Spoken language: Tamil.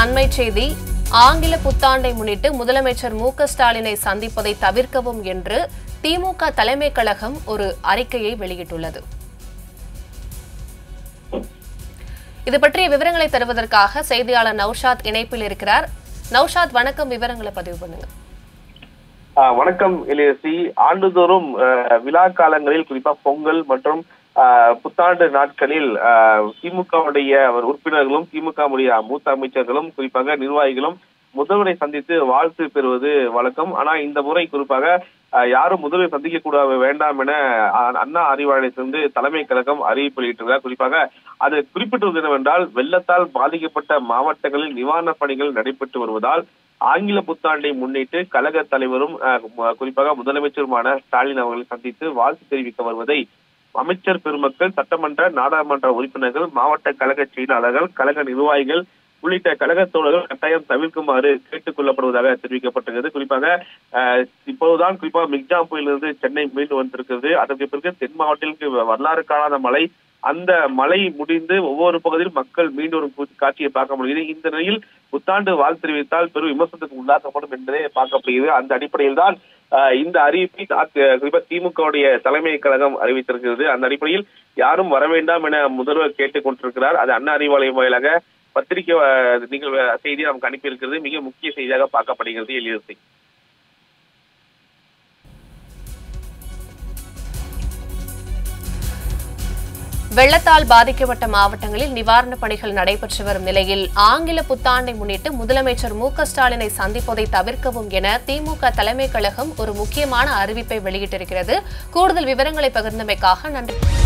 அண்மை செய்தி. ஆங்கில புத்தாண்டை முன்னிட்டு முதலமைச்சர் மு.க. ஸ்டாலினை சந்திப்பதை தவிர்க்கவும் என்று திமுக தலைமை கழகம் ஒரு அறிக்கையை வெளியிட்டுள்ளது. இது பற்றிய விவரங்களை தருவதற்காக செய்தியாளர் நௌஷாத் இணைப்பில் இருக்கிறார். நௌஷாத், வணக்கம். விவரங்களை பதிவு பண்ணுங்க. வணக்கம் இளையரசி. ஆண்டுதோறும் விழா காலங்களில் குறிப்பா பொங்கல் மற்றும் புத்தாண்டு நாட்களில் திமுகவுடைய உறுப்பினர்களும் திமுகவுடைய மூத்த அமைச்சர்களும் குறிப்பாக நிர்வாகிகளும் முதல்வரை சந்தித்து வாழ்த்து பெறுவது வழக்கம். ஆனா இந்த முறை குறிப்பாக யாரும் முதல்வரை சந்திக்க கூட வேண்டாம் என அண்ணா அறிவாலயத்திலிருந்து தலைமை கழகம் அறிவிப்பு வெளியிட்டிருக்கிறார். குறிப்பாக அது குறிப்பிட்டுள்ளது என்னவென்றால், வெள்ளத்தால் பாதிக்கப்பட்ட மாவட்டங்களில் நிவாரணப் பணிகள் நடைபெற்று வருவதால் ஆங்கில புத்தாண்டை முன்னிட்டு கழக தலைவரும் குறிப்பாக முதலமைச்சருமான ஸ்டாலின் அவர்களை சந்தித்து வாழ்த்து தெரிவிக்க வருவதை அமைச்சர் பெருமக்கள், சட்டமன்ற நாடாளுமன்ற உறுப்பினர்கள், மாவட்ட கழக செயலாளர்கள், கழக நிர்வாகிகள் உள்ளிட்ட கழக தோழர்கள் கட்டாயம் தவிர்க்குமாறு கேட்டுக் கொள்ளப்படுவதாக தெரிவிக்கப்பட்டிருக்கிறது. குறிப்பாக இப்போதுதான் குறிப்பாக மிக்ஜாம் புயலிலிருந்து சென்னை மீண்டு வந்திருக்கிறது. அதற்கு பிறகு தென் மாவட்டத்திற்கு வரலாறு காணாத மழை. அந்த மழை முடிந்து ஒவ்வொரு பகுதியிலும் மக்கள் மீண்டும் ஒரு காட்சியை பார்க்க முடிகிறது. இந்த நிலையில் புத்தாண்டு வாழ்த்து தெரிவித்தால் பெரும் விமர்சனத்துக்கு உள்ளாக்கப்படும் என்பதே பார்க்கப்படுகிறது. அந்த அடிப்படையில் தான் இந்த அறிவிப்பை குறிப்பாக திமுகவுடைய தலைமை கழகம் அறிவித்திருக்கிறது. அந்த அடிப்படையில் யாரும் வர வேண்டாம் என முதல்வர் கேட்டுக் கொண்டிருக்கிறார். அது அண்ணா அறிவாலயம் வாயிலாக பத்திரிகை செய்தி நமக்கு அனுப்பியிருக்கிறது. மிக முக்கிய செய்தியாக பார்க்கப்படுகிறது. எளியரசி, வெள்ளத்தால் பாதிக்கப்பட்ட மாவட்டங்களில் நிவாரணப் பணிகள் நடைபெற்று வரும் நிலையில் ஆங்கில புத்தாண்டை முன்னிட்டு முதலமைச்சர் மு.க. ஸ்டாலினை சந்திப்பதை தவிர்க்கவும் என திமுக தலைமை கழகம் ஒரு முக்கியமான அறிவிப்பை வெளியிட்டிருக்கிறது. கூடுதல் விவரங்களை பகிர்ந்தமைக்காக நன்றி.